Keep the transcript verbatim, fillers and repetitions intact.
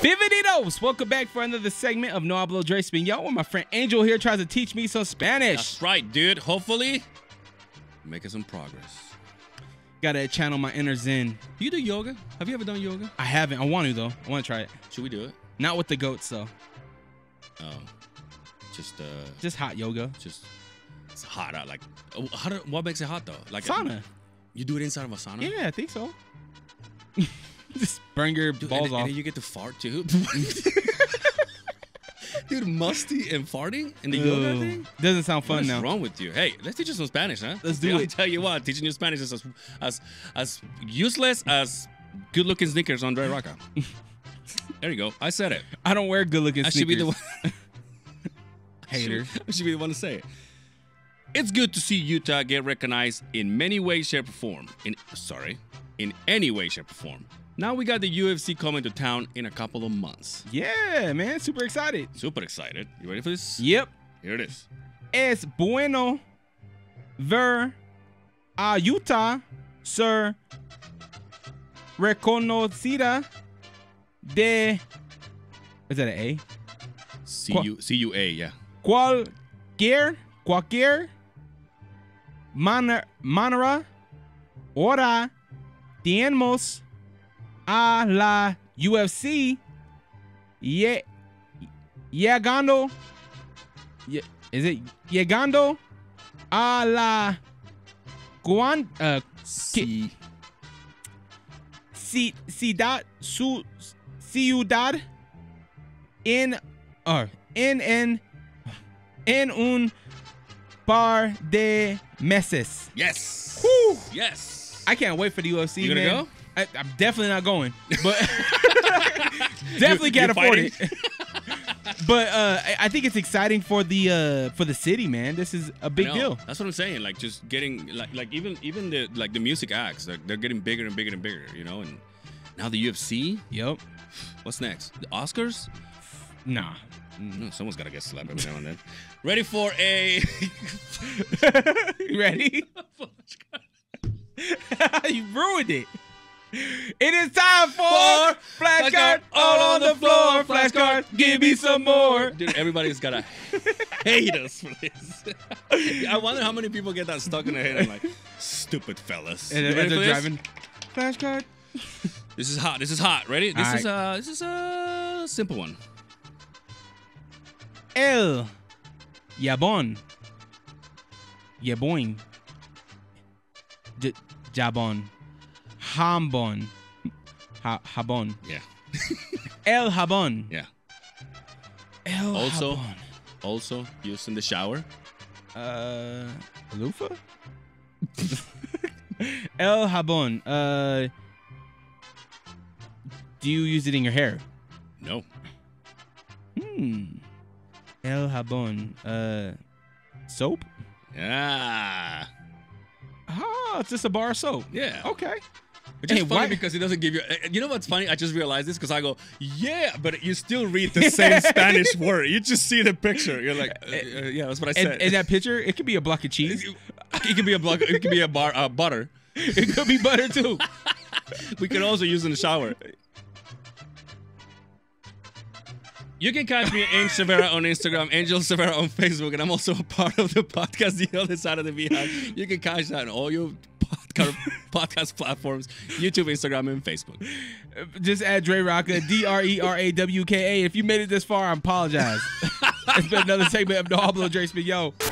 Bienvenidos! Welcome back for another segment of No Hablo Drespañol, where my friend Angel here tries to teach me some Spanish. That's right, dude. Hopefully, making some progress. Gotta channel my inner zen. Do you do yoga? Have you ever done yoga? I haven't. I want to, though. I want to try it. Should we do it? Not with the goats, though. Oh. Just, uh... Just hot yoga. Just... It's hot out. Like, how do, what makes it hot, though? Like sauna. A, you do it inside of a sauna? Yeah, I think so. Just burn your Dude, balls and, off. And then you get to fart, too? Dude, musty and farting in the Ugh. yoga thing? Doesn't sound fun What's now. What's wrong with you? Hey, let's teach you some Spanish, huh? Let's do I'll it. tell you what, teaching you Spanish is as as, as useless as good-looking sneakers on Dre Rocka. There you go. I said it. I don't wear good-looking sneakers. I should be the one. Hater. I should be the one to say it. It's good to see Utah get recognized in many ways, shape, or form. In sorry, in any way, shape, or form. Now we got the U F C coming to town in a couple of months. Yeah, man. Super excited. Super excited. You ready for this? Yep. Here it is. Es bueno ver a Utah ser reconocida de... Is that an A? C U C U A, yeah. Cualquier, cualquier manera, manera, ahora tenemos a la U F C ye, llegando, ye, is it llegando a la cuan, uh, C ci, ciudad, su, ciudad en, uh, en, en, en un par de meses. Yes. Woo. Yes. I can't wait for the U F C. You gonna man. go? I, I'm definitely not going, but definitely You- can't you're afford it. But uh, I, I think it's exciting for the uh, for the city, man. This is a big No, deal. That's what I'm saying. Like just getting like like even even the like the music acts, like they're getting bigger and bigger and bigger, you know. And now the U F C. Yep. What's next? The Oscars? Nah. No, someone's gotta get slapped every now and then. Ready for a You ready? You ruined it. It is time for, For flashcard all on the floor. Flashcard, give me some more. Dude, everybody's gotta hate us for this. I wonder how many people get that stuck in their head. I'm like, stupid fellas. And You then ready they're for this? driving. Flashcard. This is hot. This is hot. Ready? This All is uh this is a simple one. El Yabon. Yaboin. J- Jabon. Hambon. Ha- Habon. Yeah. El Habon. Yeah. El Also- Habon. Also used in the shower. Uh, loofah? El Habon. Uh, do you use it in your hair? No. Hmm. El Habon. Uh, soap? Yeah. Oh, it's just a bar of soap. Yeah. Okay. Which is Hey, funny why- because it doesn't give you. You know what's funny? I just realized this because I go, yeah, but you still read the same Spanish word. You just see the picture. You're like, uh, uh, yeah, that's what I said. And, and that picture, it could be a block of cheese. It could be a block. It could be a bar uh, butter. It could be butter too. We can also use in the shower. You can catch me at Angel Severa on Instagram, Angel Severa on Facebook, and I'm also a part of the podcast, The Other Side of the Beehive. You can catch that on all your podcast, podcast platforms, YouTube, Instagram, and Facebook. Just add Dre Rocka, D R E R A W K A. If you made it this far, I apologize. It's been another segment of No Hablo Drespañol.